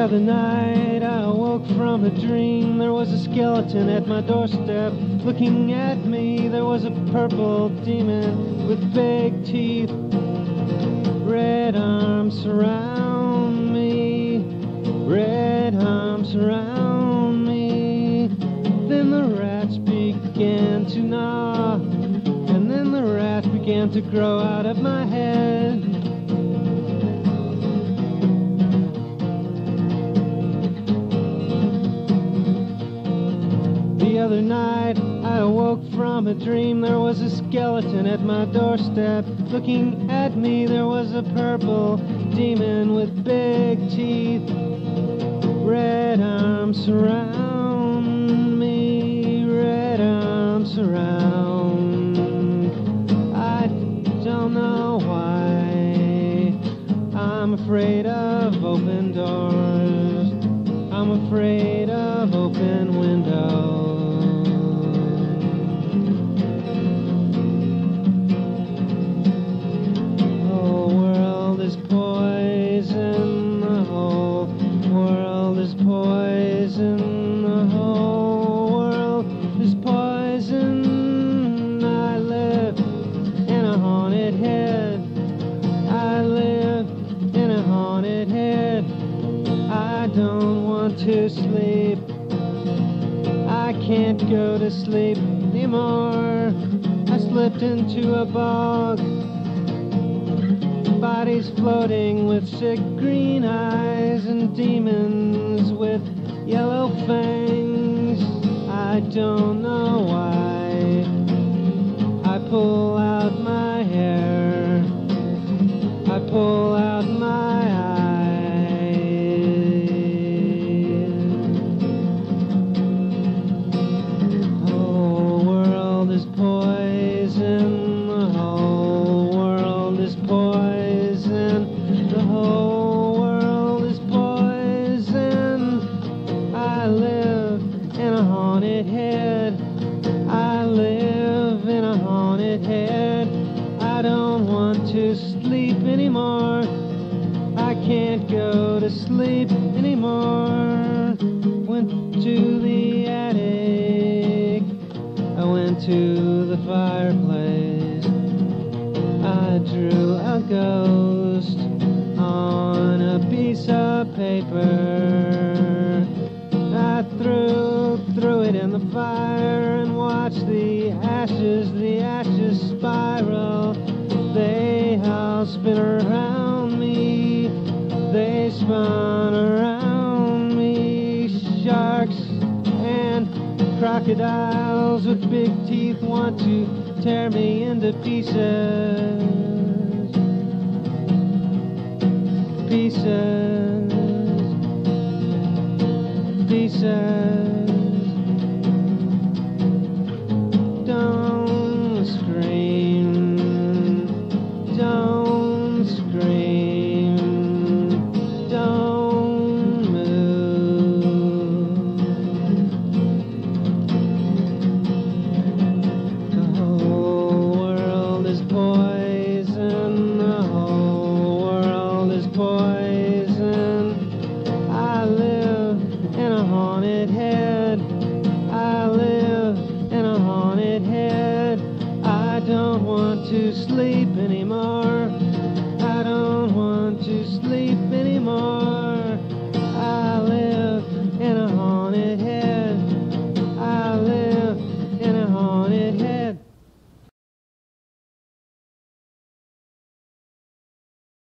other night I awoke from a dream. There was a skeleton at my doorstep looking at me. There was a purple demon with big teeth. Red arms surround me. Red arms surround me. Then the rats began to gnaw, and then the rats began to grow out of my head. The other night I awoke from a dream. There was a skeleton at my doorstep looking at me. There was a purple demon with big teeth. Red arms surround me. Red arms surround. I don't know why I'm afraid of open doors. I'm afraid of open windows. Poison, the whole world is poison, the whole world is poison. I live in a haunted head. I live in a haunted head. I don't want to sleep. I can't go to sleep anymore. I slipped into a bog. Bodies floating with sick green eyes and demons with yellow fangs. I don't know why. I pull out my hair. I pull out my eyes. The whole world is poison. The whole world is poison. The whole world is poison. I live in a haunted head. I live in a haunted head. I don't want to sleep anymore. I can't go to sleep anymore. Went to the attic. I went to the fireplace. I drew a ghost on a piece of paper. I threw it in the fire and watched the ashes spiral. They all spin around me. They spun around me. Sharks and crocodiles with big teeth want to tear me into pieces. Pieces, pieces. Don't scream, don't scream, don't move. The whole world is poison. The whole world is poison. I live in a haunted head. I live in a haunted head. I don't want to sleep anymore.